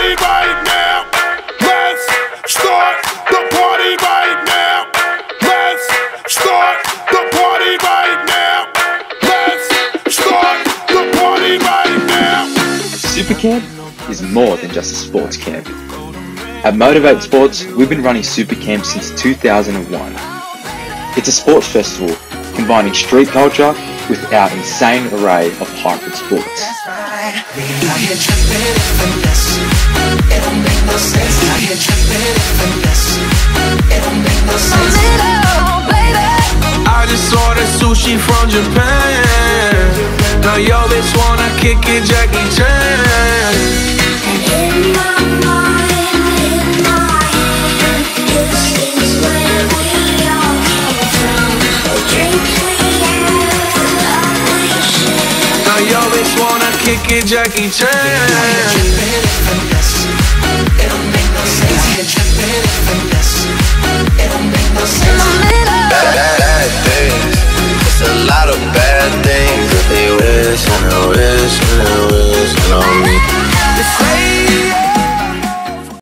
party right now. Let's start the party right now. Let's start the party right now. Let's start the party right now. Super Camp is more than just a sports camp. At Motiv8sports, we've been running Super Camp since 2001. It's a sports festival combining street culture with our insane array of hybrid sports. I just ordered sushi from Japan. Now yo bitch wanna kick it, Jackie Chan. In my mind, this is where we all came from. The drinks we have, the love we share. Now yo bitch wanna kick it, Jackie Chan.